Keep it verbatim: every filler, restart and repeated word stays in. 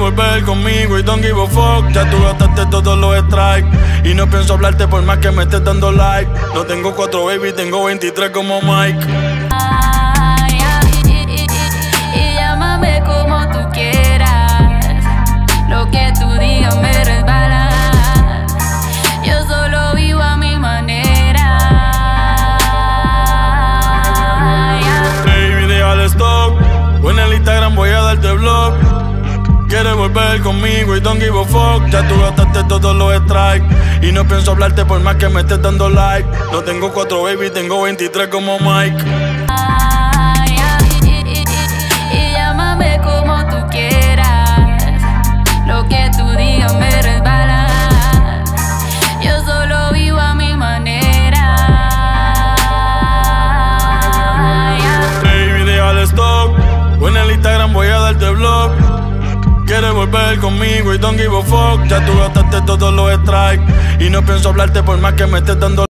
volver conmigo y don't give a fuck. Ya tú gastaste todos los strikes y no pienso hablarte por más que me estés dando like. No tengo cuatro baby, tengo veintitrés como Mike. Y llámame como tú quieras, lo que tú digas me resbala. Yo solo vivo a mi manera. Baby, deja el stock, o en el Instagram voy a darte blog. Quieres volver conmigo y don't give a fuck. Ya tú gastaste todos los strikes y no pienso hablarte por más que me estés dando like. No tengo cuatro baby, tengo veintitrés como Mike. Y llámame como tú quieras, lo que tú digas me resbala. Yo solo vivo a mi manera. Baby, deja el stock, o en el Instagram voy a darte blog. Quieres volver conmigo y don't give a fuck. Ya tú gastaste todos los strikes y no pienso hablarte por más que me estés dando